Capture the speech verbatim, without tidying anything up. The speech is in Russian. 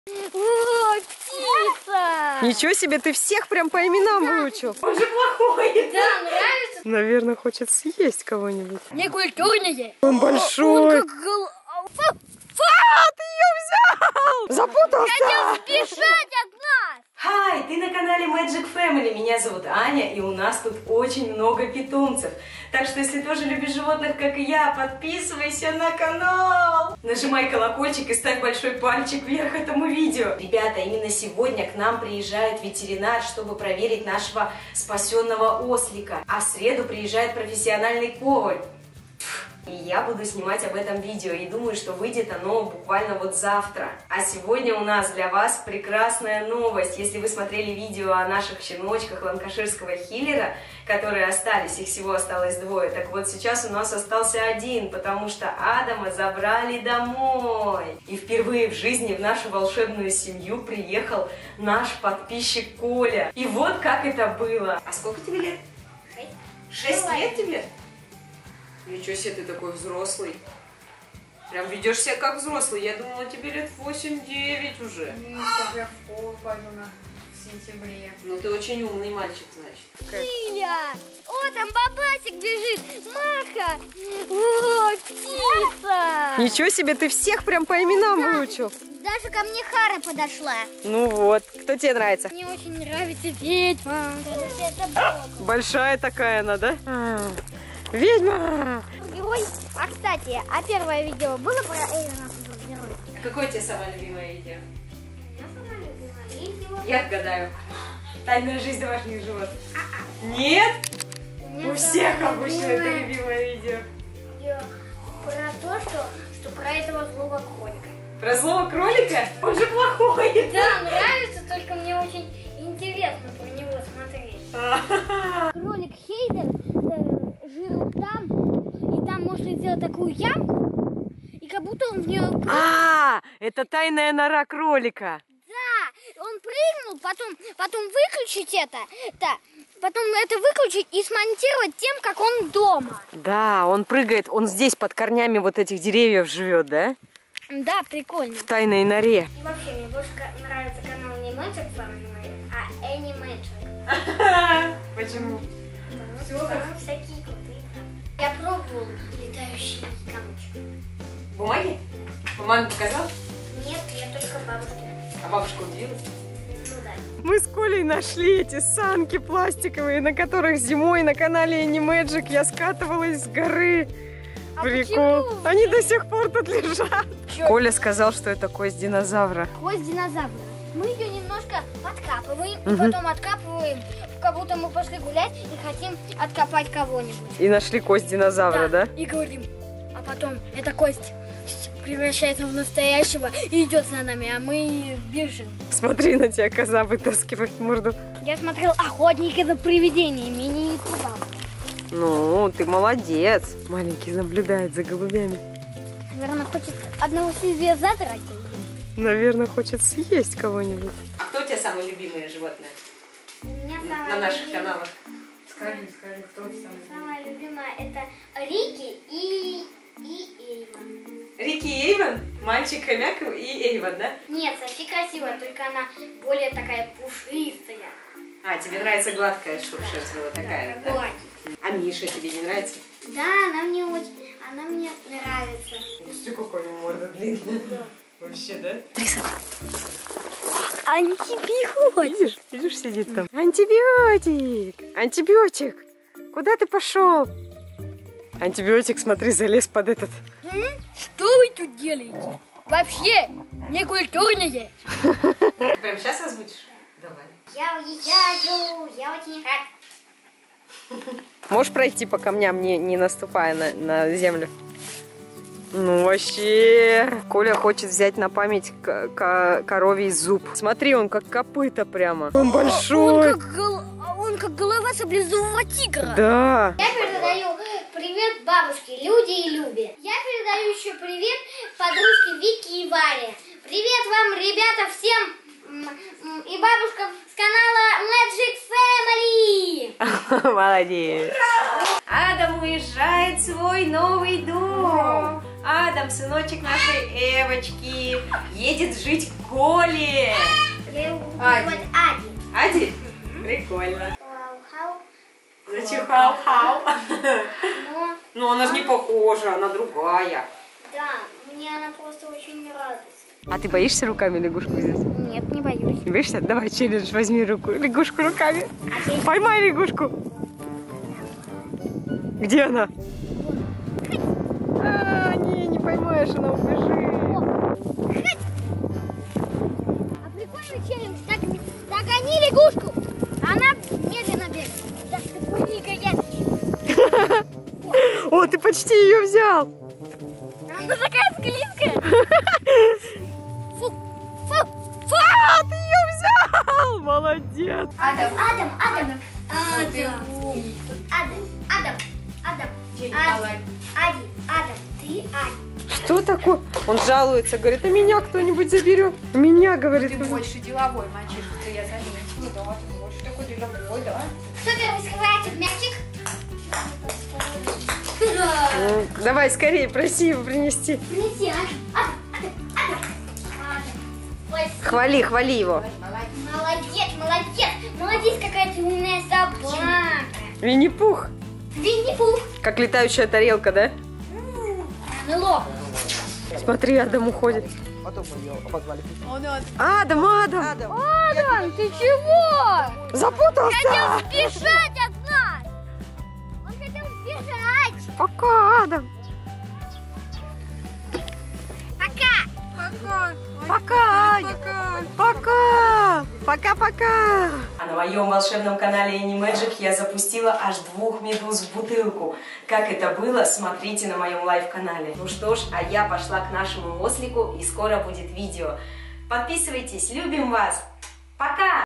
О, птица! Ничего себе, ты всех прям по именам выучил. Он же плохой. Да, нравится? Наверное, хочет съесть кого-нибудь. Некультурнее. Он большой. Он как гол... А, ты ее взял! Запутался! Хотел сбежать от нас! Хай, ты на канале Magic Family. Меня зовут Аня, и у нас тут очень много питомцев. Так что, если тоже любишь животных, как и я, подписывайся на канал. Нажимай колокольчик и ставь большой пальчик вверх этому видео. Ребята, именно сегодня к нам приезжает ветеринар, чтобы проверить нашего спасенного ослика. А в среду приезжает профессиональный повар. И я буду снимать об этом видео, и думаю, что выйдет оно буквально вот завтра. А сегодня у нас для вас прекрасная новость. Если вы смотрели видео о наших щеночках ланкаширского хиллера, которые остались, их всего осталось двое, так вот сейчас у нас остался один, потому что Адама забрали домой. И впервые в жизни в нашу волшебную семью приехал наш подписчик Коля. И вот как это было. А сколько тебе лет? Шесть лет тебе? Ничего себе, ты такой взрослый. Прям ведешь себя как взрослый. Я думала, тебе лет восемь-девять уже. Я в школу пойду на сентябре. Ну, ты очень умный мальчик, значит. Лиля! О, там бабасик бежит! Маха! О, птица! Ничего себе, ты всех прям по именам выучил. Даже ко мне Хара подошла. Ну вот, кто тебе нравится? Мне очень нравится ведьма. Это Большая такая она, да? Ведьма! герой. А, кстати, а первое видео было про Эйвена героя? Какое у тебя самое любимое видео? Я самое любимое видео. Я отгадаю. Тайная жизнь домашних животных. Нет? У всех обычно это любимое видео. Про то, что, что про этого злого кролика. Про злого кролика? Он же плохой. Да, нравится, только мне очень интересно про него смотреть. Кролик Хейдер э, жил там, и там можно сделать такую ямку, и как будто он в нее... А, это тайная нора кролика. Да, он прыгнул, потом, потом выключить это, да, потом это выключить и смонтировать тем, как он дома. Да, он прыгает, он здесь под корнями вот этих деревьев живет, да? Да, прикольно. В тайной норе. И вообще, мне больше нравится канал не Magic Family, а Animagic. Почему? Потому что там всякие крутые. Я пробовал летающие камушки. Бумаги? Мама показала? Нет, я только бабушке. А бабушка удивилась? Ну да. Мы с Колей нашли эти санки пластиковые, на которых зимой на канале Animagic я скатывалась с горы. А Прикол. почему? Они до сих пор тут лежат. Чё? Коля сказал, что это кость динозавра. Кость динозавра. Мы ее немножко откапываем, и Мгм. потом откапываем, как будто мы пошли гулять и хотим откопать кого-нибудь. И нашли кость динозавра, да? И говорим, а потом эта кость превращается в настоящего и идет за нами, а мы бежим. Смотри, на тебя коза вытаскивает морду. Я смотрел «Охотники за привидениями» и не испугал. Ну, ты молодец. Маленький наблюдает за голубями. Наверное, хочет одного себе задрать. Наверное, хочет съесть кого-нибудь. А кто у тебя самое любимое животное У меня на самое наших любимое- каналах? Скажи, скажи, кто самый? Самое любимое это Рики и, и Эйвен. Рики и Эйвен? Мальчик хомяк и Эйвен, да? Нет, Софи красивая, только она более такая пушистая. А, тебе нравится гладкая шерсть вот такая, да? Гладкая. А Миша тебе не нравится? Да, она мне очень, она мне нравится. Смотри, какой у морда длинная. Вообще, да? Антибиотик. Видишь? Видишь, сидит там. Антибиотик! Антибиотик! Куда ты пошел? Антибиотик, смотри, залез под этот. Что вы тут делаете? Вообще не культурные. Прям сейчас озвучишь? Давай. Я уезжаю, я очень рад. Можешь пройти по камням, не, не наступая на, на землю? Ну вообще, Коля хочет взять на память к- к- коровий зуб. Смотри, он как копыта прямо. Он большой. Он как, гол- он как голова саблезубого тигра. Да. Я передаю привет бабушке Люде и Любе. Я передаю еще привет подружке Вике и Варе. Привет вам, ребята, всем м, м, и бабушкам с канала Magic Family. Молодец. Адам уезжает в свой новый дом. Адам, сыночек нашей Эвочки, едет жить к Коли. Я его буду Ади. называть Ади. Ади? Прикольно. Вау, Зачихал, хау. но, Но она же не похожа, она другая. да, мне она просто очень нравится. А ты боишься руками лягушку здесь? Нет, не боюсь. Не боишься? Давай челлендж, возьми руку, лягушку руками. Окей. Поймай лягушку. Где она? А, не, не поймаешь, она убежит. А прикольный челлендж. Так, догони лягушку. Она медленно бегает. Так, ты прыгай, О, ты почти ее взял. она такая склизкая. Фу, фу, фу. А, ты ее взял. Молодец. Адам. Адам, Адам, Ты Адам, умный. Адам, Адам, Адам, День Ади, молодец. Ади, Адам, ты Ади. Что такое? Он жалуется, говорит, а меня кто-нибудь заберет. Меня, говорит. Ты больше деловой мальчишка, ты я заметила. Да, ты больше такой деловой, да? Кто первый схватит мячик? Ну, давай, скорее, проси его принести. Принеси, Адам, Адам, Адам, Адам. Ой, Хвали, хвали его. молодец, молодец, молодец, какая ты умная собака. Винни-Пух. Винни-Пух. Как летающая тарелка, да? Нело. Смотри, Адам уходит. Потом ее обозвали. Он, он. Адам, Адам, Адам, ты чего? запутался. Хотел сбежать от нас. Он хотел сбежать. Пока, Адам. Пока. Пока. Пока. Пока. Пока. Пока-пока. А на моем волшебном канале Animagic я запустила аж двух медуз в бутылку. Как это было, смотрите на моем лайв-канале. Ну что ж, а я пошла к нашему ослику, и скоро будет видео. Подписывайтесь, любим вас. Пока!